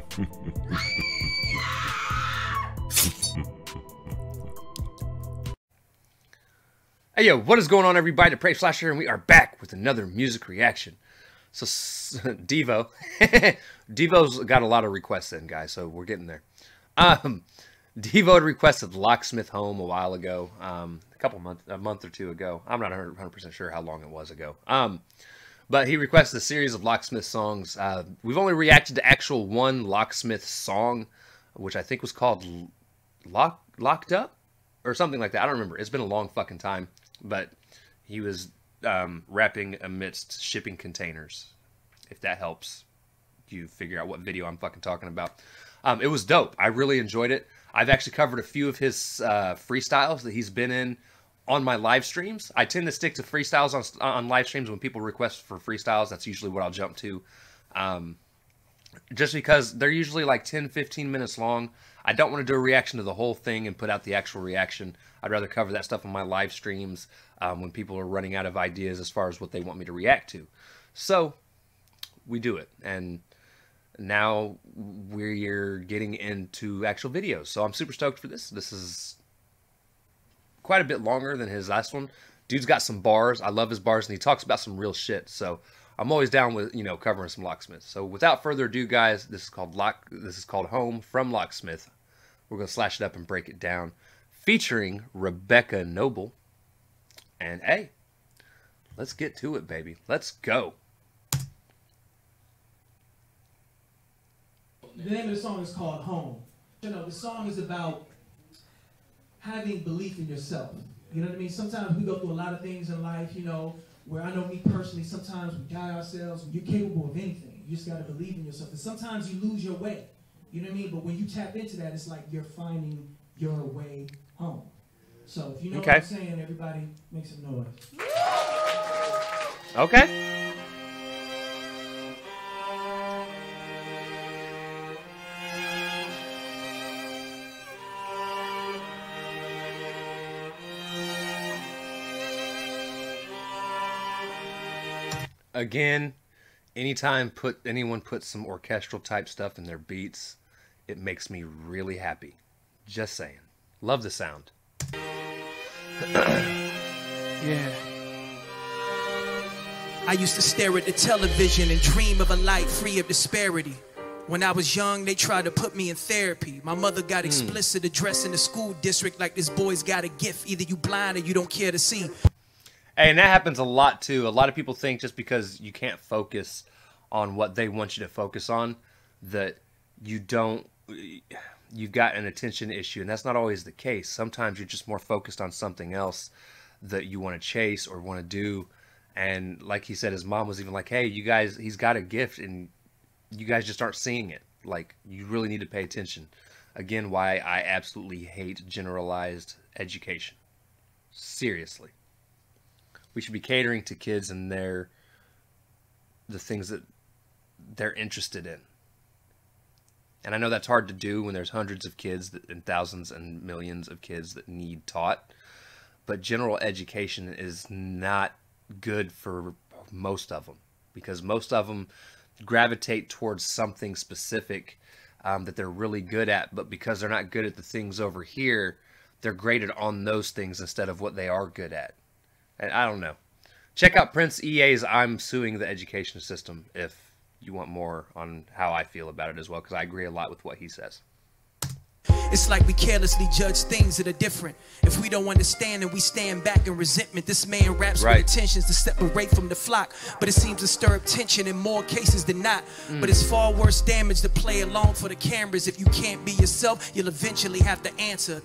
Hey yo, what is going on everybody? The Prey Flash here, and we are back with another music reaction. So, Devo. Devo's got a lot of requests in, guys, so we're getting there. Devo had requested Locksmith Home a while ago, a month or two ago. I'm not 100% sure how long it was ago. But he requested a series of Locksmith songs. We've only reacted to actual one Locksmith song, which I think was called Locked Up? Or something like that. I don't remember. It's been a long fucking time. But he was rapping amidst shipping containers. If that helps you figure out what video I'm fucking talking about. It was dope. I really enjoyed it. I've actually covered a few of his freestyles that he's been in on my live streams. I tend to stick to freestyles on live streams when people request for freestyles. That's usually what I'll jump to. Just because they're usually like 10-15 minutes long. I don't want to do a reaction to the whole thing and put out the actual reaction. I'd rather cover that stuff on my live streams when people are running out of ideas as far as what they want me to react to. So we do it. And now we're getting into actual videos. So I'm super stoked for this. This is quite a bit longer than his last one. Dude's got some bars. I love his bars, and he talks about some real shit. So I'm always down with, you know, covering some Locksmith. So without further ado, guys, this is called Home from Locksmith. We're going to slash it up and break it down. Featuring Rebecca Noble. And hey, let's get to it, baby. Let's go. The name of the song is called Home. You know, the song is about having belief in yourself. You know what I mean? Sometimes we go through a lot of things in life, you know, where I know me personally, sometimes we doubt ourselves. You're capable of anything. You just got to believe in yourself. And sometimes you lose your way. You know what I mean? But when you tap into that, it's like you're finding your way home. So if you know what I'm saying, everybody make some noise. Okay. Again, anytime anyone puts some orchestral type stuff in their beats, it makes me really happy. Just saying. Love the sound. Yeah. I used to stare at the television and dream of a life free of disparity. When I was young, they tried to put me in therapy. My mother got explicit addressing the school district like this boy's got a gift. Either you blind or you don't care to see. And that happens a lot too. A lot of people think just because you can't focus on what they want you to focus on, that you've got an attention issue. And that's not always the case. Sometimes you're just more focused on something else that you want to chase or want to do. And like he said, his mom was even like, hey, you guys, he's got a gift and you guys just aren't seeing it. Like, you really need to pay attention. Again, why I absolutely hate generalized education. Seriously. We should be catering to kids and the things that they're interested in. And I know that's hard to do when there's hundreds of kids and thousands and millions of kids that need taught. But general education is not good for most of them. Because most of them gravitate towards something specific that they're really good at. But because they're not good at the things over here, they're graded on those things instead of what they are good at. And I don't know. Check out Prince EA's I'm Suing the Education System if you want more on how I feel about it as well, because I agree a lot with what he says. It's like we carelessly judge things that are different. If we don't understand and we stand back in resentment, this man raps with intentions to separate from the flock. But it seems to stir up tension in more cases than not. But it's far worse damage to play along for the cameras. If you can't be yourself, you'll eventually have to answer.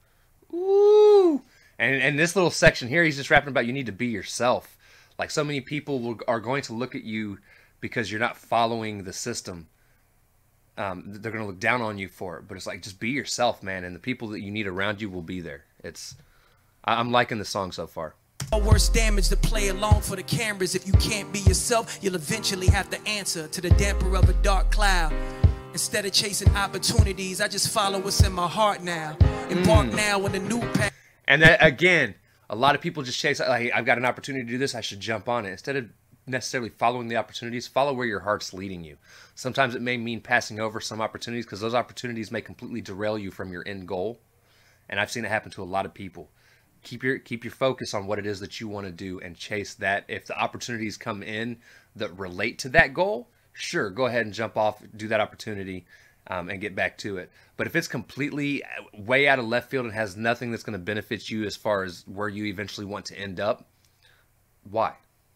Ooh. And this little section here, he's just rapping about you need to be yourself. Like, so many people are going to look at you because you're not following the system. They're going to look down on you for it. But it's like, just be yourself, man. And the people that you need around you will be there. I'm liking the song so far. Worse damage to play along for the cameras. If you can't be yourself, you'll eventually have to answer to the damper of a dark cloud. Instead of chasing opportunities, I just follow what's in my heart now. Embark now on the new path. And that, again, a lot of people just chase, like, I've got an opportunity to do this, I should jump on it. Instead of necessarily following the opportunities. Follow where your heart's leading you. Sometimes it may mean passing over some opportunities because those opportunities may completely derail you from your end goal. And I've seen it happen to a lot of people. Keep your focus on what it is that you want to do and chase that. If the opportunities come in that relate to that goal, sure, go ahead and jump off, do that opportunity, and get back to it. But if it's completely way out of left field and has nothing that's going to benefit you as far as where you eventually want to end up, why?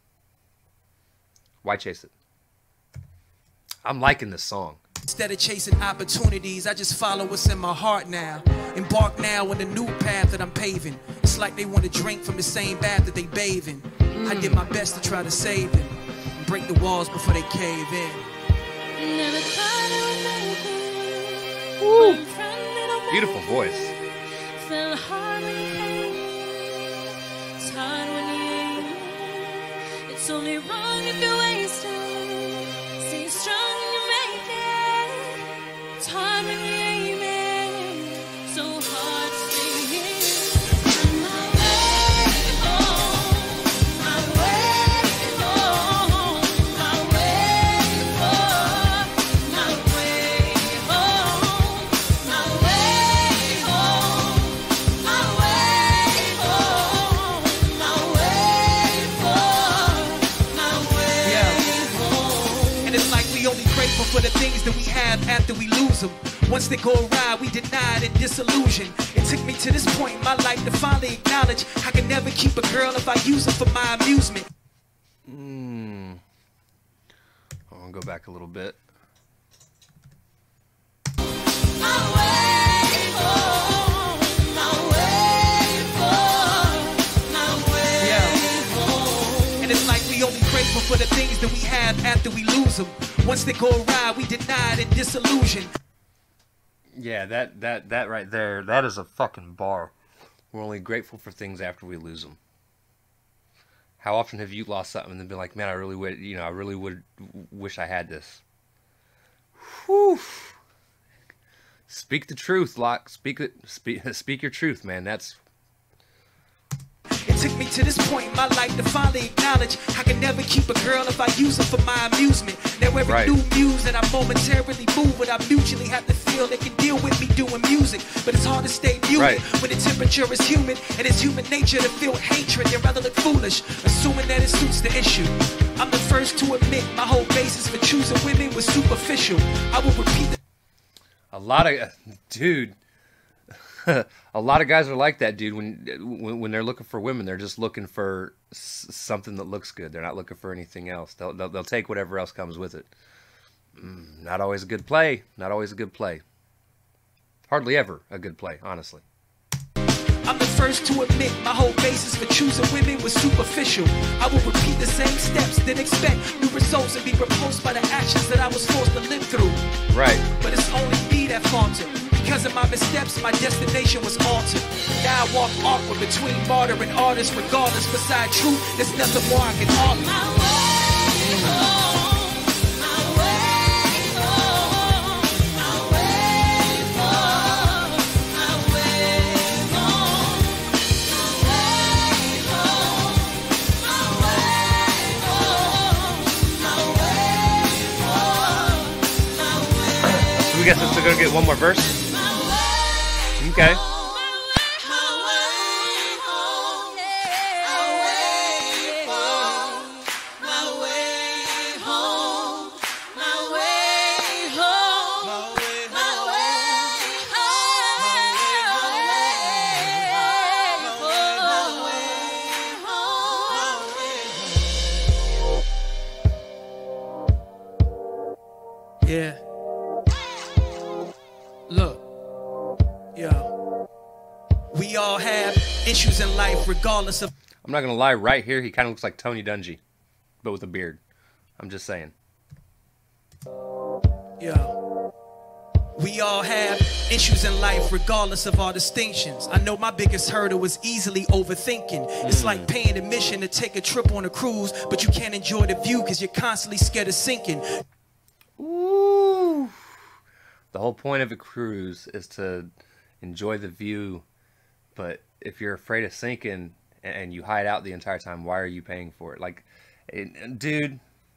Why chase it? I'm liking this song. Instead of chasing opportunities, I just follow what's in my heart now. Embark now on the new path that I'm paving. It's like they want to drink from the same bath that they bathe in. I did my best to try to save them and break the walls before they cave in. Never thought I would make it. Woo. One friend little Beautiful voice. fell hard when you came. It's hard when you ain't. It's only wrong if you waste it. Stay strong and you make it. It's hard when you aim it. So hard to stay here. My way home. My way home. My way home. My way home. My way home. My way home. My way home. My way home. And it's like we only grateful for the things that we have after we lose them. Once they go awry, we denied and disillusioned. It took me to this point in my life to finally acknowledge I can never keep a girl if I use her for my amusement. I'll go back a little bit. My way home. My way home. My way home. And it's like we only grateful for the things that we have after we lose them. Once they go awry, we denied and disillusioned. Yeah, that right there, that is a fucking bar. We're only grateful for things after we lose them. How often have you lost something and then been like, man, I really would wish I had this. Whew. Speak the truth, Locke. Speak your truth, man. That's... It took me to this point in my life to finally acknowledge I can never keep a girl if I use her for my amusement. Now every Right. new muse that I momentarily move with, I mutually have to feel they can deal with me doing music. But it's hard to stay muted Right. when the temperature is humid and it's human nature to feel hatred. They'd rather look foolish, assuming that it suits the issue. I'm the first to admit my whole basis for choosing women was superficial. I will repeat the A lot of... Dude... A lot of guys are like that, dude. When they're looking for women, they're just looking for something that looks good. They're not looking for anything else. They'll take whatever else comes with it. Not always a good play. Not always a good play. Hardly ever a good play, honestly. I'm the first to admit my whole basis for choosing women was superficial. I will repeat the same steps, then expect new results and be repulsed by the actions that I was forced to live through. Right. But it's only me that faltered. Because of my missteps, my destination was altered. Now I walk awkward between martyr and artist. Regardless, beside truth, there's nothing more I can offer. My way home. My way home. My way home. My way home. My way home. My way home. My way home. My way. So we guess we're gonna get one more verse. Okay. Yeah. Look. Yo. We all have issues in life regardless of... I'm not gonna lie, right here he kind of looks like Tony Dungy, but with a beard. I'm just saying. Yo. We all have issues in life regardless of our distinctions. I know my biggest hurdle was easily overthinking. It's like paying admission to take a trip on a cruise, but you can't enjoy the view because you're constantly scared of sinking. Ooh. The whole point of a cruise is to enjoy the view, but if you're afraid of sinking and you hide out the entire time, why are you paying for it? Like, Dude.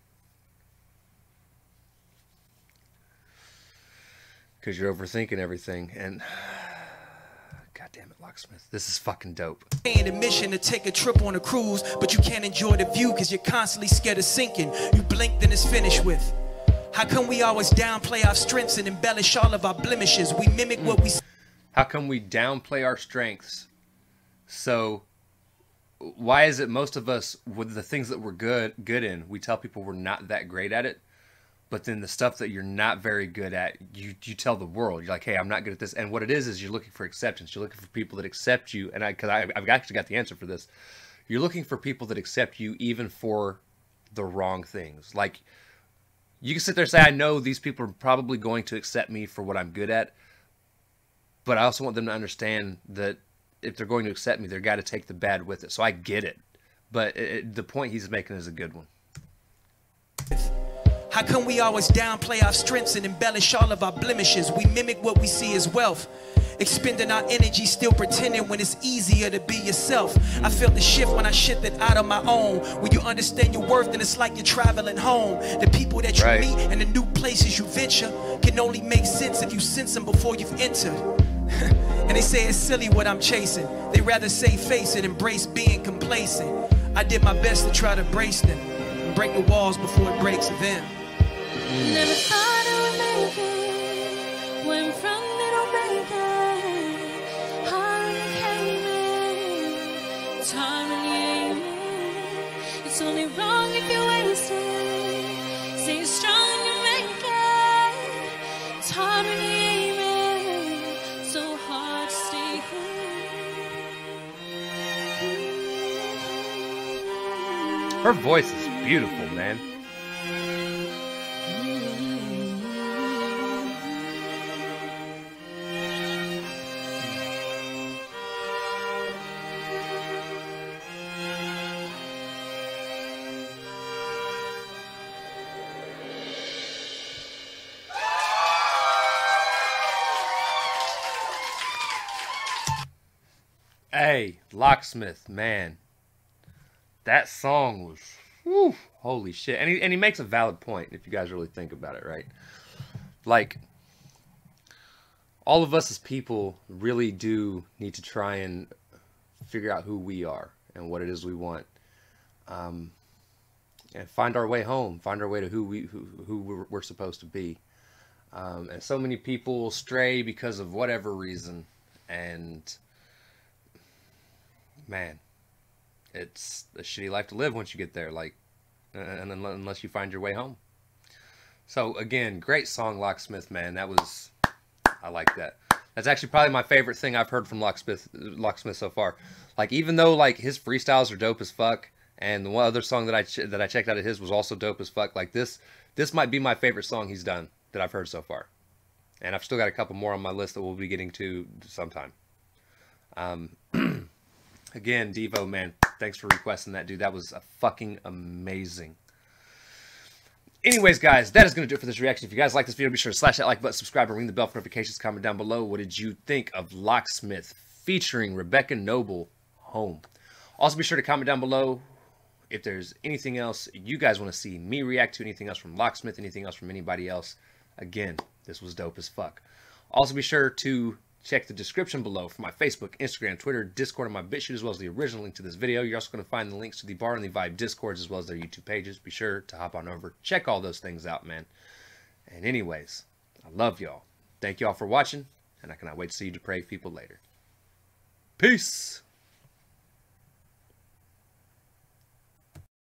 Because you're overthinking everything. And God damn it, Locksmith. This is fucking dope. Paying admission to take a trip on a cruise, but you can't enjoy the view because you're constantly scared of sinking. You blink, then it's finished with. How come we always downplay our strengths and embellish all of our blemishes? We mimic what we... How come we downplay our strengths? So why is it most of us, with the things that we're good in, we tell people we're not that great at it, but then the stuff that you're not very good at, you tell the world. You're like, hey, I'm not good at this. And what it is you're looking for acceptance. You're looking for people that accept you. And I've actually got the answer for this. You're looking for people that accept you even for the wrong things. Like, you can sit there and say, I know these people are probably going to accept me for what I'm good at, but I also want them to understand that if they're going to accept me, they've got to take the bad with it. So I get it. But the point he's making is a good one. How come we always downplay our strengths and embellish all of our blemishes? We mimic what we see as wealth, expending our energy still pretending when it's easier to be yourself. I felt the shift when I shifted out on my own. When you understand your worth, then it's like you're traveling home. The people that you meet and the new places you venture can only make sense if you sense them before you've entered. And they say it's silly what I'm chasing. They rather say face it, embrace being complacent. I did my best to try to brace them and break the walls before it breaks them. Never thought I would make it. Went from little breaking. Hard came in. It's hard when you aim it. It's only wrong if you waste it. Stay strong and you make it. It's hard when you aim it. So hard to stay here. Her voice is beautiful, man. Hey, Locksmith, man, that song was, whew, holy shit. And he makes a valid point if you guys really think about it, right? Like, all of us as people really do need to try and figure out who we are and what it is we want, and find our way home, find our way to who we're supposed to be. And so many people stray because of whatever reason, and man, it's a shitty life to live once you get there, like, and unless you find your way home. So again, great song, Locksmith, man. I like that. That's actually probably my favorite thing I've heard from Locksmith so far. Like, even though like his freestyles are dope as fuck, and the one other song that I checked out of his was also dope as fuck. Like, this might be my favorite song he's done that I've heard so far, and I've still got a couple more on my list that we'll be getting to sometime. Again, Devo, man, thanks for requesting that, dude. That was fucking amazing. Anyways, guys, that is going to do it for this reaction. If you guys like this video, be sure to slash that like button, subscribe, and ring the bell for notifications. Comment down below. What did you think of Locksmith featuring Rebecca Noble, Home? Also, be sure to comment down below if there's anything else you guys want to see me react to, anything else from Locksmith, anything else from anybody else. Again, this was dope as fuck. Also, be sure to check the description below for my Facebook, Instagram, Twitter, Discord, and my BitChute, as well as the original link to this video. You're also going to find the links to the Bar and the Vibe Discords, as well as their YouTube pages. Be sure to hop on over, check all those things out, man. And anyways, I love y'all. Thank y'all for watching, and I cannot wait to see you depraved people later. Peace!